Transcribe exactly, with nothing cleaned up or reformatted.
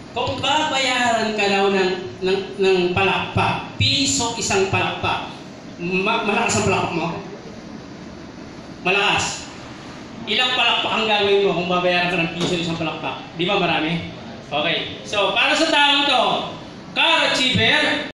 Kung babayaran ka daw ng, ng, ng palakpak, piso isang palakpak, ma malakas ang palakpak mo? Malakas. Ilang palakpak ang gagawin mo kung babayaran ka ng piso isang palakpak? Di ba marami? Okay. So, para sa taong to, car achiever,